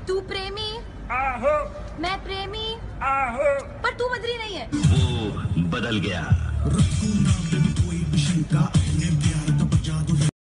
तू प्रेमी, आहो मैं प्रेमी, आहो। पर तू बदली नहीं है। वो बदल गया। रखो ना बिन कोई भी शंका,